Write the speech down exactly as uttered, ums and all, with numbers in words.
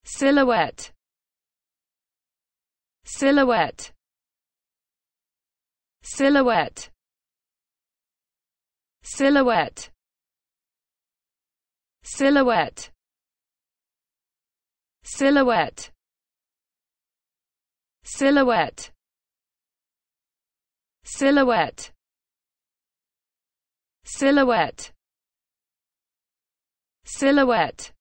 silhouette, silhouette, silhouette, silhouette, silhouette, silhouette, silhouette, silhouette, silhouette, silhouette,